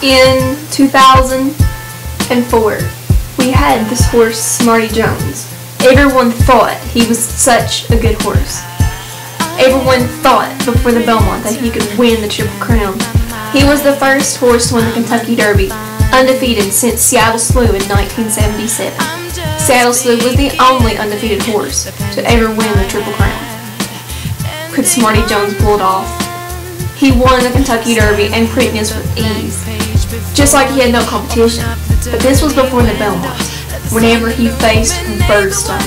In 2004, we had this horse, Smarty Jones. Everyone thought he was such a good horse. Everyone thought before the Belmont that he could win the Triple Crown. He was the first horse to win the Kentucky Derby, undefeated since Seattle Slew in 1977. Seattle Slew was the only undefeated horse to ever win the Triple Crown. Could Smarty Jones pull it off? He won the Kentucky Derby and Preakness with ease, just like he had no competition. But this was before the Belmont, whenever he faced Birdstone.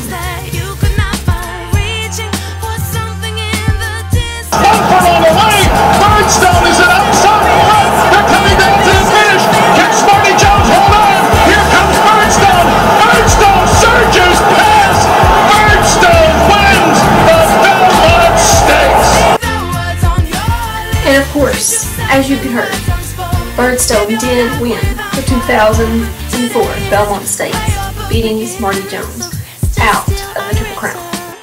Birdstone is an outside front. They're coming back to the finish. Can Smarty Jones hold on? Here comes Birdstone. Birdstone surges past. Birdstone wins the Belmont Stakes. And of course, as you could hear, Birdstone did win the 2004 Belmont Stakes, beating Smarty Jones out of the Triple Crown.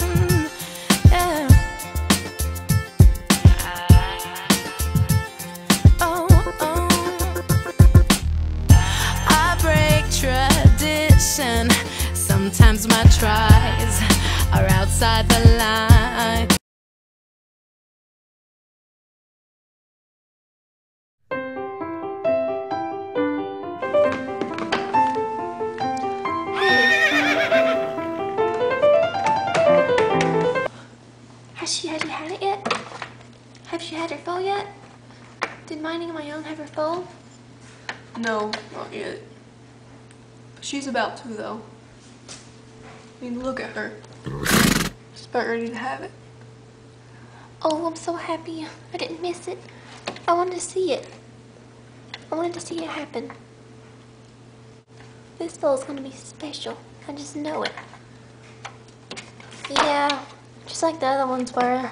Sometimes my tries are outside the line. Has you had it yet? Have she had her foal yet? Did Minding of My Own have her foal? No, not yet. But she's about to, though. I mean, look at her. She's about ready to have it. Oh, I'm so happy. I didn't miss it. I wanted to see it. I wanted to see it happen. This foal is going to be special. I just know it. Yeah, just like the other ones were.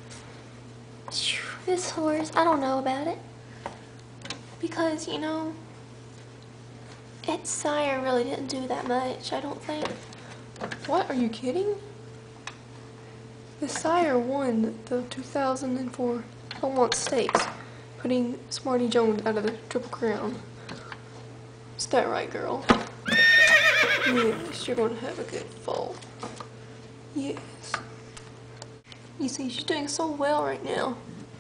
This horse, I don't know about it. Because, you know, its sire really didn't do that much, I don't think. What? Are you kidding? The sire won the 2004 Belmont Stakes, putting Smarty Jones out of the Triple Crown. Is that right, girl? Yes, you're going to have a good fall. Yes. You see, she's doing so well right now.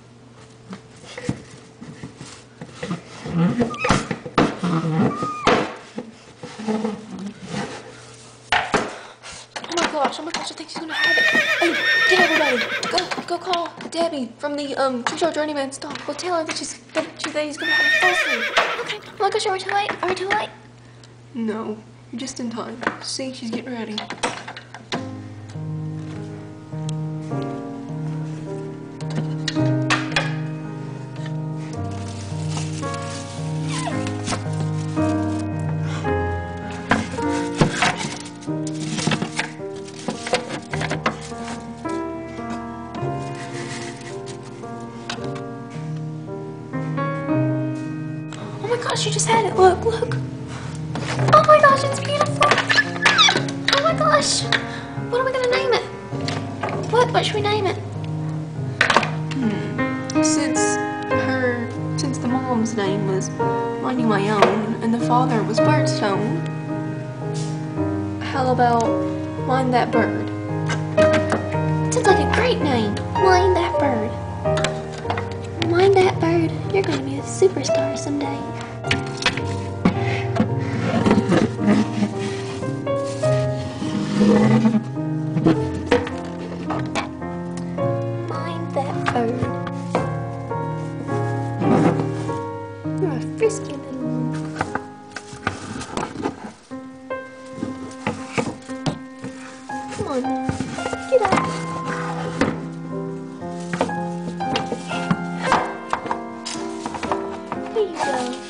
Oh my gosh, I think she's gonna have it. Hey, get everybody, go call Debbie from the True Journeyman stall. Go tell her that he's gonna have a full soon. Okay, oh my gosh, are we too late? Are we too late? No, you're just in time. See, she's getting ready. Oh my gosh, you just had it. Look, look. Oh my gosh, it's beautiful. Oh my gosh. What are we gonna name it? What should we name it? Since the mom's name was Minding My Own and the father was Birdstone, how about Mind That Bird? Sounds like a great name. Mind That Bird. Mind that bird. You're gonna be a superstar someday. Mind that bird. You're a frisky little one. Come on now. Get up. Here you go.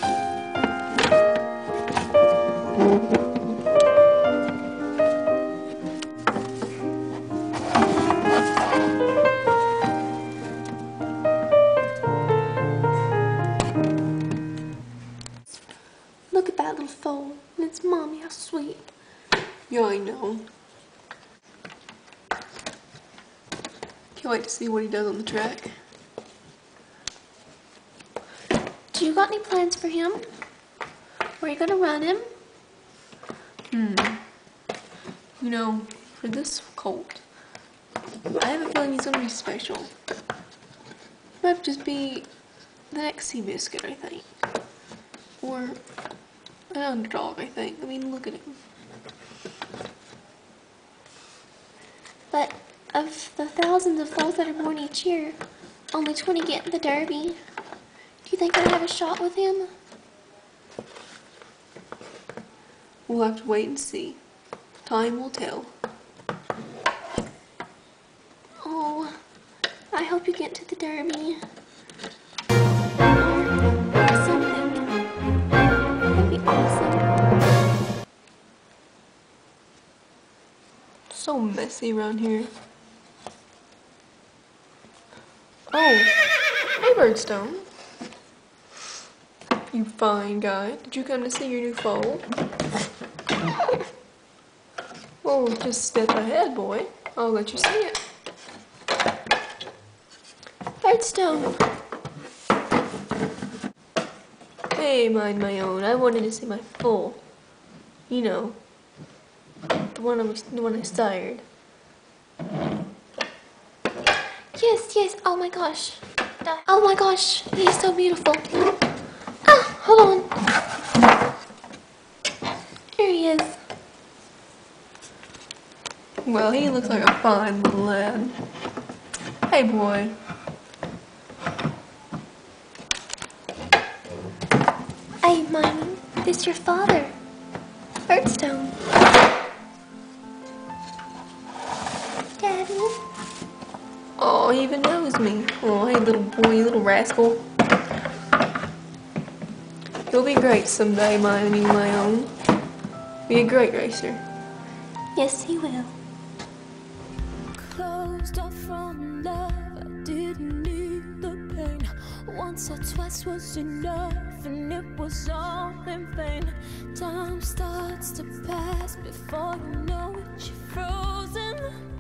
Look at that little foal. And it's Mommy, how sweet. Yeah, I know. Can't wait to see what he does on the track. Do you got any plans for him? Where are you gonna run him? You know, for this colt, I have a feeling he's gonna be special. He might just be the next Seabiscuit, I think. Or an underdog, I think. I mean, look at him. But of the thousands of foals that are born each year, only 20 get in the Derby. Do you think I have a shot with him? We'll have to wait and see. Time will tell. Oh, I hope you get to the Derby. Something. That'd be awesome. So messy around here. Oh, hey Birdstone. You fine guy. Did you come to see your new foal? Well, just step ahead, boy. I'll let you see it. Birdstone. Hey, mind my own. I wanted to see my foal. You know, the one I sired. Yes. Oh my gosh. Oh my gosh. He's so beautiful. Ah, hold on. Here he is. Well, he looks like a fine little lad. Hey, boy. Hey, Mommy. This your father. Birdstone. Daddy. Oh, he even knows me. Oh, hey, little boy, you little rascal. You'll be great someday, my own. Be a great racer. Yes, he will. Closed off from love, I didn't need the pain. Once or twice was enough, and it was all in vain. Time starts to pass before you know it, you're frozen.